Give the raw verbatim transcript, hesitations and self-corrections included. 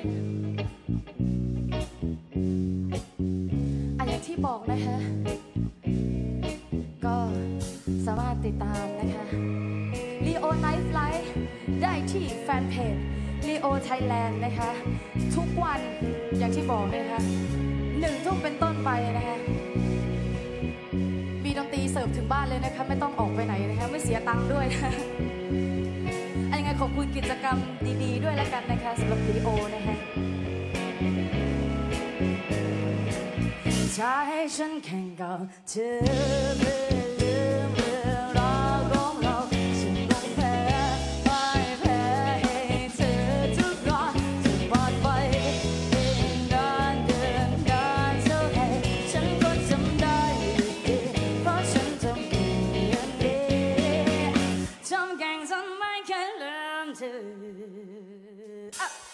อันอย่างที่บอกนะคะก็สามารถติดตามนะคะ Leo Night Flight ได้ที่แฟนเพจ Leo Thailand นะคะทุกวันอย่างที่บอกนะคะหนึ่งทุ่มเป็นต้นไปนะคะมีดนตรีเสิร์ฟถึงบ้านเลยนะคะไม่ต้องออกไปไหนนะคะไม่เสียตังค์ด้วยนะยังไงขอบคุณกิจกรรมดีๆด้วยแล้วกันนะคะสำหรับ Leo นะคะจะให้ฉันแข่งกับเธอเพื่อลืมเรื่องราวของเราฉันคงแพ้ไม่แพ้ให้เธอทุกรอบจะปลอดภัยอีกนานเกินนานเท่าไหร่ฉันก็จำได้ดีเพราะฉันจำเก่งอย่างนี้จำเก่งจนไม่เคยลืมเธอ